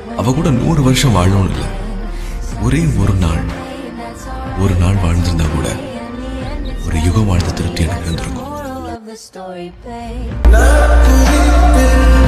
அவ கூட 100 வருஷம் வாழணும்னு இல்லை, ஒரே ஒரு நாள் வாழ்ந்திருந்தா கூட ஒரு யுகம் வாழ்ந்த திருப்தி எனக்கு இருந்திருக்கும்.